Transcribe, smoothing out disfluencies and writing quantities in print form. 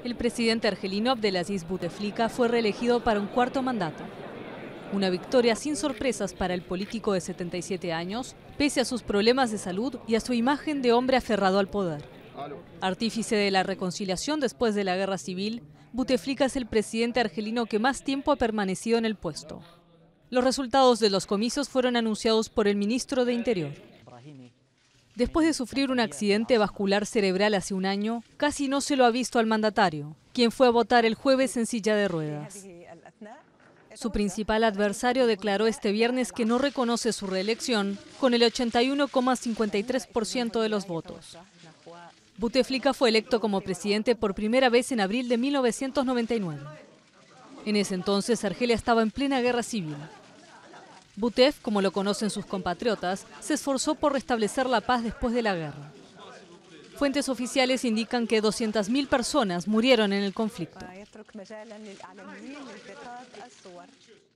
El presidente argelino Abdelaziz Bouteflika fue reelegido para un cuarto mandato. Una victoria sin sorpresas para el político de 77 años, pese a sus problemas de salud y a su imagen de hombre aferrado al poder. Artífice de la reconciliación después de la guerra civil, Bouteflika es el presidente argelino que más tiempo ha permanecido en el puesto. Los resultados de los comicios fueron anunciados por el ministro de Interior. Después de sufrir un accidente vascular cerebral hace un año, casi no se lo ha visto al mandatario, quien fue a votar el jueves en silla de ruedas. Su principal adversario declaró este viernes que no reconoce su reelección con el 81,53% de los votos. Bouteflika fue electo como presidente por primera vez en abril de 1999. En ese entonces, Argelia estaba en plena guerra civil. Boutef, como lo conocen sus compatriotas, se esforzó por restablecer la paz después de la guerra. Fuentes oficiales indican que 200.000 personas murieron en el conflicto.